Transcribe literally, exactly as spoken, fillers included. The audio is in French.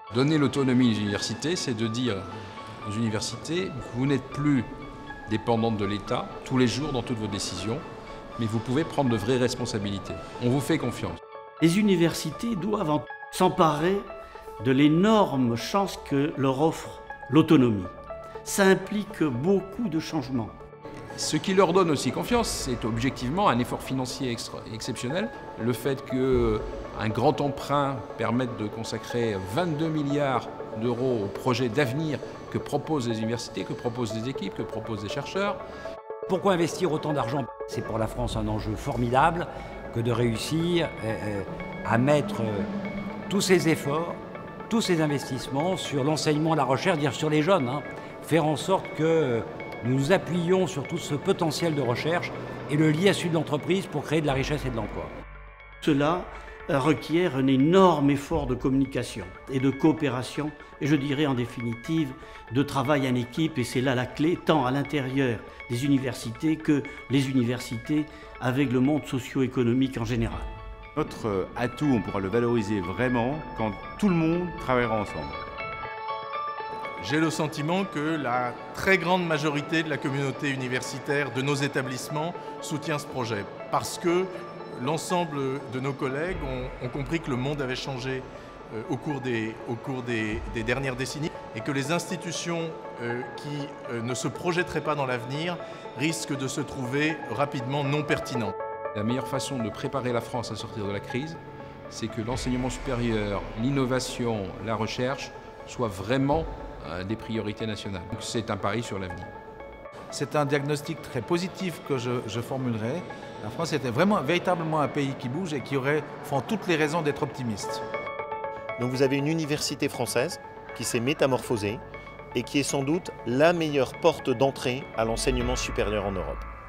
Donner l'autonomie aux universités, c'est de dire aux universités, vous n'êtes plus dépendantes de l'État tous les jours dans toutes vos décisions, mais vous pouvez prendre de vraies responsabilités. On vous fait confiance. Les universités doivent s'emparer de l'énorme chance que leur offre l'autonomie. Ça implique beaucoup de changements. Ce qui leur donne aussi confiance, c'est objectivement un effort financier extra exceptionnel. Le fait qu'un grand emprunt permette de consacrer vingt-deux milliards d'euros aux projets d'avenir que proposent les universités, que proposent les équipes, que proposent les chercheurs. Pourquoi investir autant d'argent? C'est pour la France un enjeu formidable que de réussir euh, à mettre euh, tous ces efforts, tous ces investissements sur l'enseignement, la recherche, dire sur les jeunes, hein, faire en sorte que euh, nous nous appuyons sur tout ce potentiel de recherche et le lier à celui de l'entreprise pour créer de la richesse et de l'emploi. Cela requiert un énorme effort de communication et de coopération, et je dirais en définitive de travail en équipe, et c'est là la clé, tant à l'intérieur des universités que les universités avec le monde socio-économique en général. Notre atout, on pourra le valoriser vraiment quand tout le monde travaillera ensemble. J'ai le sentiment que la très grande majorité de la communauté universitaire de nos établissements soutient ce projet, parce que l'ensemble de nos collègues ont, ont compris que le monde avait changé euh, au cours, des, au cours des, des dernières décennies et que les institutions euh, qui euh, ne se projetteraient pas dans l'avenir risquent de se trouver rapidement non pertinentes. La meilleure façon de préparer la France à sortir de la crise, c'est que l'enseignement supérieur, l'innovation, la recherche soient vraiment euh, des priorités nationales. C'est un pari sur l'avenir. C'est un diagnostic très positif que je, je formulerai. La France était vraiment, véritablement un pays qui bouge et qui aurait font toutes les raisons d'être optimiste. Donc vous avez une université française qui s'est métamorphosée et qui est sans doute la meilleure porte d'entrée à l'enseignement supérieur en Europe.